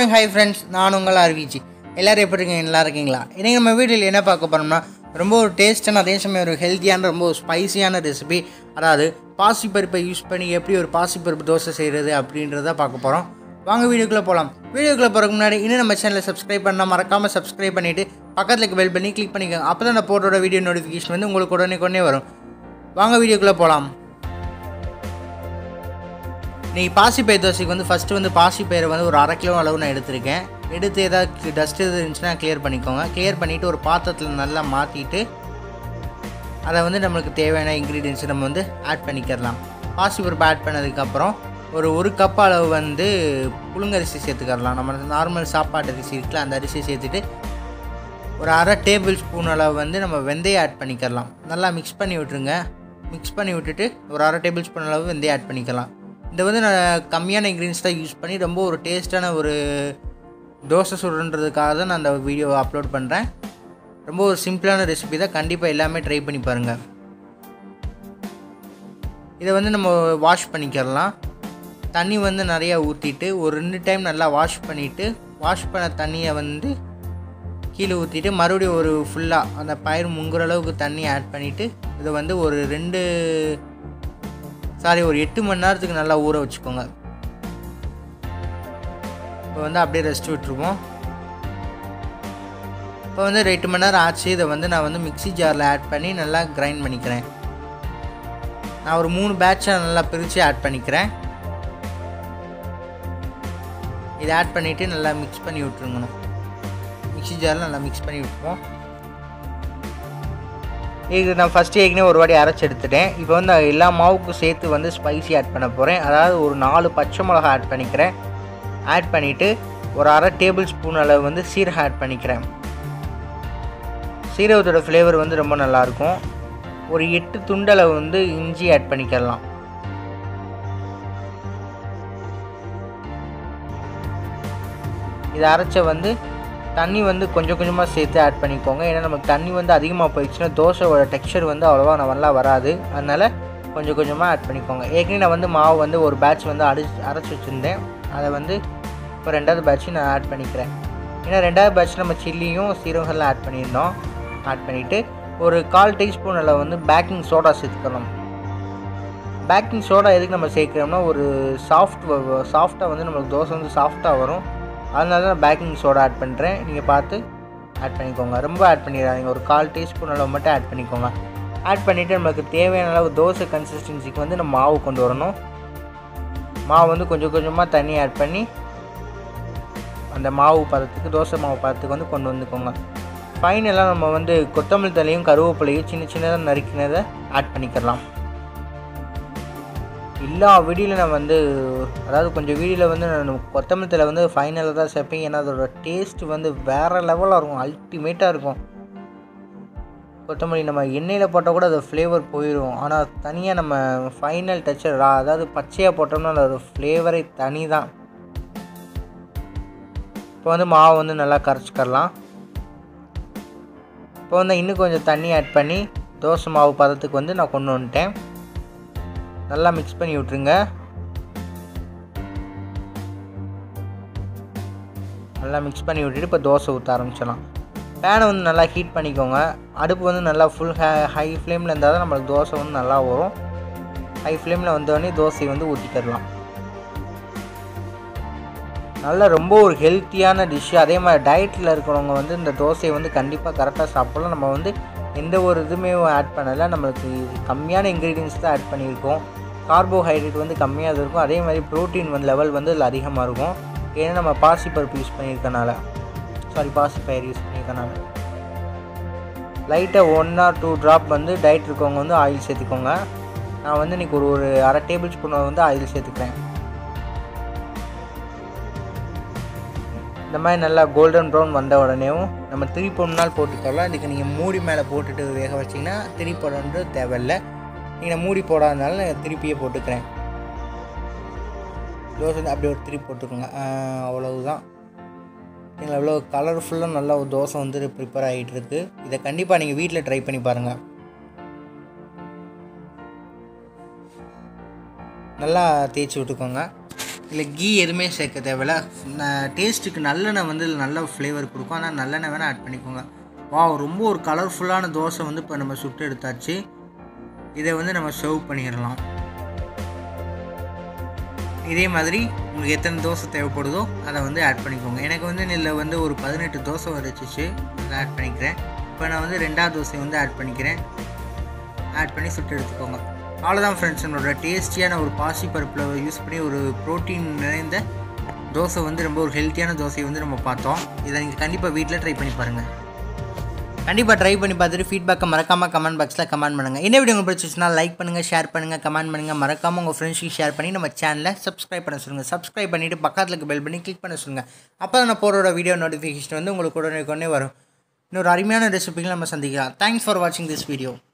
Morning hi friends, நான் உங்கள் ஆர்விஜி. எல்லோரும் எப்படி இருக்கீங்க? நல்லா இருக்கீங்களா? இன்றைக்கி நம்ம வீட்டில் என்ன பார்க்க போகிறோம்னா, ரொம்ப ஒரு டேஸ்டான அதே சமயம் ஒரு ஹெல்த்தியான ரொம்ப ஒரு ஸ்பைசியான ரெசிபி. அதாவது பாசிப்பருப்பை யூஸ் பண்ணி எப்படி ஒரு பாசிப்பருப்பு தோசை செய்கிறது அப்படின்றத பார்க்க போகிறோம். வாங்க வீடியோக்குள்ளே போகலாம். வீடியோக்குள்ளே போகிறதுக்கு முன்னாடி இன்னும் நம்ம சேனலை சப்ஸ்கிரைப் பண்ணால் மறக்காமல் சப்ஸ்கிரைப் பண்ணிவிட்டு பக்கத்தில் இருக்க பெல் பண்ணி கிளிக் பண்ணிக்கோங்க. அப்போ தான் நான் போடுற வீடியோ நோட்டிஃபிகேஷன் வந்து உங்களுக்கு உடனே வரும். வாங்க வீடியோக்குள்ளே போகலாம். இன்றைக்கி பாசிப்பயிறு தோசைக்கு வந்து ஃபஸ்ட்டு வந்து பாசிப்பயிரை வந்து ஒரு 1/2 கிலோ அளவு நான் எடுத்திருக்கேன். எடுத்து ஏதாவது டஸ்ட் எது இருந்துச்சுன்னா கிளியர் பண்ணிக்கோங்க. கிளியர் பண்ணிவிட்டு ஒரு பாத்திரத்தில் நல்லா மாற்றிட்டு அதை வந்து நம்மளுக்கு தேவையான இன்க்ரீடியன்ஸை நம்ம வந்து ஆட் பண்ணிக்கிறலாம். பாசிப்பருப்பு ஆட் பண்ணதுக்கப்புறம் ஒரு கப் அளவு வந்து புழுங்கரிசி சேர்த்துக்கிறலாம். நம்ம நார்மல் சாப்பாட்டு அரிசி இருக்குல்ல, அந்த அரிசி சேர்த்துட்டு ஒரு 1/2 டேபிள் ஸ்பூன் அளவு வந்து நம்ம வெந்தயம் ஆட் பண்ணிக்கிறலாம். நல்லா மிக்ஸ் பண்ணி விட்டுருங்க. மிக்ஸ் பண்ணி விட்டுட்டு ஒரு 1/2 டேபிள் ஸ்பூன் அளவு வெந்தயம் ஆட் பண்ணிக்கலாம். இதை வந்து நான் கம்மியான இன்க்ரீடியன்ஸ் தான் யூஸ் பண்ணி ரொம்ப ஒரு டேஸ்ட்டான ஒரு தோசை சுடுறதுக்காக தான் நான் அந்த வீடியோவை அப்லோட் பண்ணுறேன். ரொம்ப ஒரு சிம்பிளான ரெசிபி தான். கண்டிப்பாக எல்லாமே ட்ரை பண்ணி பாருங்கள். இதை வந்து நம்ம வாஷ் பண்ணிக்கிறலாம். தண்ணி வந்து நிறையா ஊற்றிட்டு ஒரு 2 டைம் நல்லா வாஷ் பண்ணிவிட்டு, வாஷ் பண்ண தண்ணியை வந்து கீழே ஊற்றிட்டு மறுபடியும் ஒரு ஃபுல்லாக அந்த பயிர் முங்குற அளவுக்கு தண்ணி ஆட் பண்ணிவிட்டு இதை வந்து ஒரு 8 மணி நேரத்துக்கு நல்லா ஊற வச்சுக்கோங்க. இப்போ வந்து அப்படியே ரெஸ்ட் விட்டுருவோம். இப்போ வந்து 8 மணி நேரம் ஆச்சு. இதை வந்து நான் வந்து மிக்ஸி ஜாரில் ஆட் பண்ணி நல்லா கிரைண்ட் பண்ணிக்கிறேன். நான் ஒரு 3 பேட்சாக நல்லா பிரித்து ஆட் பண்ணிக்கிறேன். இதை ஆட் பண்ணிவிட்டு நல்லா மிக்ஸ் பண்ணி விட்டுருங்கணும். மிக்ஸி ஜாரில் நல்லா மிக்ஸ் பண்ணி விட்டுருவோம். இது நான் ஃபஸ்ட்டு ஏற்கனவே ஒரு வாட்டி அரைச்சி எடுத்துட்டேன். இப்போ வந்து எல்லா மாவுக்கும் சேர்த்து வந்து ஸ்பைசி ஆட் பண்ண போகிறேன். அதாவது ஒரு 4 பச்சை மிளகா ஆட் பண்ணிக்கிறேன். ஆட் பண்ணிவிட்டு ஒரு 1/2 டேபிள் ஸ்பூன் அளவு வந்து சீரகம் ஆட் பண்ணிக்கிறேன். சீரகத்தோட ஃப்ளேவர் வந்து ரொம்ப நல்லாயிருக்கும். ஒரு 8 துண்டளவு வந்து இஞ்சி ஆட் பண்ணிக்கலாம். இதை அரைச்ச வந்து தண்ணி வந்து கொஞ்சம் கொஞ்சமாக சேர்த்து ஆட் பண்ணிக்கோங்க. ஏன்னா நமக்கு தண்ணி வந்து அதிகமாக போயிடுச்சுன்னா தோசையோட டெக்ஸ்சர் வந்து அவ்வளோவா நல்லா வராது. அதனால் கொஞ்சம் கொஞ்சமாக ஆட் பண்ணிக்கோங்க. ஏற்கனவே நான் வந்து மாவு வந்து ஒரு பேட்ச் வந்து அரைச்சி வச்சுருந்தேன். அதை வந்து இப்போ 2வது பேட்சையும் நான் ஆட் பண்ணிக்கிறேன். ஏன்னா 2வது பேட்ச் நம்ம சில்லியும் சீரகம்லாம் ஆட் பண்ணியிருந்தோம். ஆட் பண்ணிவிட்டு ஒரு 1/4 டீஸ்பூன் அளவு வந்து பேக்கிங் சோடா சேர்த்துக்கணும். பேக்கிங் சோடா எதுக்கு நம்ம சேர்க்குறோம்னா ஒரு சாஃப்டாக வந்து நம்மளுக்கு தோசை வந்து சாஃப்டாக வரும். அதனால தான் நான் பேக்கிங் சோடா ஆட் பண்ணுறேன். நீங்கள் பார்த்து ஆட் பண்ணிக்கோங்க. ரொம்ப ஆட் பண்ணிடாதீங்க. ஒரு 1/4 டீஸ்பூன் அளவு மட்டும் ஆட் பண்ணிக்கோங்க. ஆட் பண்ணிவிட்டு நமக்கு தேவையான அளவு தோசை கன்சிஸ்டன்சிக்கு வந்து நம்ம மாவு கொண்டு வரணும். மாவு வந்து கொஞ்சம் கொஞ்சமாக தண்ணி ஆட் பண்ணி அந்த மாவு பதத்துக்கு, தோசை மாவு பதத்துக்கு வந்து கொண்டு வந்துக்கோங்க. ஃபைனலாக நம்ம வந்து கொத்தமல்லி தழையும் கருவேப்பிலையும் சின்னதாக நறுக்கினதை ஆட் பண்ணிக்கலாம். எல்லா வீடியோவில் நான் வந்து அதாவது கொஞ்சம் வீடியோவில் வந்து நான் கொத்தமல்லி தழை வந்து ஃபைனலாக தான் சேர்ப்பேன். ஏன்னா அதோட டேஸ்ட் வந்து வேறு லெவலாக இருக்கும், அல்டிமேட்டாக இருக்கும். கொத்தமல்லி நம்ம எண்ணெயில் போட்டால் கூட அது ஃப்ளேவர் போயிடும். ஆனால் தனியாக நம்ம ஃபைனல் டச்சர் அதாவது பச்சையாக போட்டோம்னா அதோட ஃப்ளேவரே தனி தான். இப்போ வந்து மாவு வந்து நல்லா கரைச்சிக்கலாம். இப்போ வந்து இன்னும் கொஞ்சம் தண்ணி ஆட் பண்ணி தோசை மாவு பதத்துக்கு வந்து நான் கொண்டு வந்துட்டேன். நல்லா மிக்ஸ் பண்ணி விட்ருங்க. நல்லா மிக்ஸ் பண்ணி விட்டுட்டு இப்போ தோசை ஊற்ற ஆரம்பிச்சிடலாம். பேனை வந்து நல்லா ஹீட் பண்ணிக்கோங்க. அடுப்பு வந்து நல்லா ஃபுல் ஹை ஃப்ளேமில் இருந்தால் தான் நம்மளுக்கு தோசை வந்து நல்லா வரும். ஹை ஃப்ளேமில் வந்தோடனே தோசையை வந்து ஊற்றிக்கிடலாம். நல்லா ரொம்ப ஒரு ஹெல்த்தியான டிஷ்ஷு. அதே மாதிரி டயட்டில் இருக்கிறவங்க வந்து இந்த தோசையை வந்து கண்டிப்பாக கரெக்டாக சாப்பிட்லாம். நம்ம வந்து எந்த ஒரு இதுவுமே ஆட் பண்ணலை. நம்மளுக்கு கம்மியான இன்க்ரீடியன்ஸ் தான் ஆட் பண்ணியிருக்கோம். கார்போஹைட்ரேட் வந்து கம்மியாக இருக்கும். அதே மாதிரி ப்ரோட்டீன் வந்து லெவல் வந்து அதில் அதிகமாக இருக்கும். ஏன்னா நம்ம பாசிப்பருப்பு யூஸ் பண்ணியிருக்கனால, பாசிப்பயிறு யூஸ் பண்ணியிருக்கனால லைட்டாக 1 or 2 ட்ராப் வந்து டயட் இருக்கவங்க வந்து ஆயில் சேர்த்துக்கோங்க. நான் வந்து இன்றைக்கி ஒரு 1/2 டேபிள் ஸ்பூன் வந்து ஆயில் சேர்த்துக்கிறேன். இந்த மாதிரி நல்லா கோல்டன் ப்ரௌன் வந்த உடனேவும் நம்ம திருப்பி போட்டுக்கலாம். இதுக்கு நீங்கள் மூடி மேலே போட்டுட்டு வேக வச்சிங்கன்னா திருப்பி போடணுன்றது தேவையில்லை. நீங்கள் மூடி போடாதனால நான் திருப்பியே போட்டுக்கிறேன். தோசை அப்படியே ஒரு திருப்பி போட்டுக்கோங்க. அவ்வளவுதான். நீங்கள் அவ்வளோ கலர்ஃபுல்லாக நல்லா ஒரு தோசை வந்து ப்ரிப்பேர் ஆகிட்டுருக்கு. இதை கண்டிப்பாக நீங்கள் வீட்டில் ட்ரை பண்ணி பாருங்கள். நல்லா தேய்ச்சி விட்டுக்கோங்க. இல்லை கீ எதுவுமே சேர்க்க தேவையில்ல. டேஸ்ட்டுக்கு நல்லெண்ணெய் வந்து நல்ல ஃப்ளேவர் கொடுக்கும். ஆனால் நல்லெண்ணெய் வேணால் ஆட் பண்ணிக்கோங்க. ரொம்ப ஒரு கலர்ஃபுல்லான தோசை வந்து இப்போ நம்ம சுட்டு எடுத்தாச்சு. இதை வந்து நம்ம சர்வ் பண்ணிடலாம். இதே மாதிரி உங்களுக்கு எத்தனை தோசை தேவைப்படுதோ அதை வந்து ஆட் பண்ணிக்கோங்க. எனக்கு வந்து இதில் வந்து ஒரு 18 தோசை வரைச்சிச்சு, அதை ஆட் பண்ணிக்கிறேன். இப்போ நான் வந்து 2வது தோசை வந்து ஆட் பண்ணிக்கிறேன். ஆட் பண்ணி சுட்டு எடுத்துக்கோங்க. அவ்வளோதான் ஃப்ரெண்ட்ஸ், என்னோட டேஸ்டியான ஒரு பாசி பருப்பில் யூஸ் பண்ணி ஒரு ப்ரோட்டீன் நிறைந்த தோசை வந்து ரொம்ப ஒரு ஹெல்த்தியான தோசையை வந்து நம்ம பார்த்தோம். இதை நீங்கள் கண்டிப்பாக வீட்டில் ட்ரை பண்ணி பாருங்கள். கண்டிப்பாக ட்ரை பண்ணி பார்த்துட்டு ஃபீட்பேக்கை மறக்காமல் கமெண்ட் பாக்ஸில் கமெண்ட் பண்ணுங்கள். இந்த வீடியோ உங்களுக்கு பிடிச்சிச்சுன்னா லைக் பண்ணுங்கள், ஷேர் பண்ணுங்கள், கமெண்ட் பண்ணுங்கள். மறக்காமல் உங்கள் ஃப்ரெண்ட்ஸுக்கு ஷேர் பண்ணி நம்ம சேனலை சப்ஸ்கிரைப் பண்ண சொல்லுங்கள். சப்ஸ்கிரைப் பண்ணிவிட்டு பக்கத்தில் இருக்க பெல் பண்ணி கிளிக் பண்ண சொல்லுங்கள். அப்போ தான் நான் போடுற வீடியோ நோட்டிஃபிகேஷன் வந்து உங்களுக்கு உடனே வரும். இன்னொரு அருமையான ரெசிபிகளை நம்ம சந்திக்கலாம். தேங்க்ஸ் ஃபார் வாட்சிங் திஸ் வீடியோ.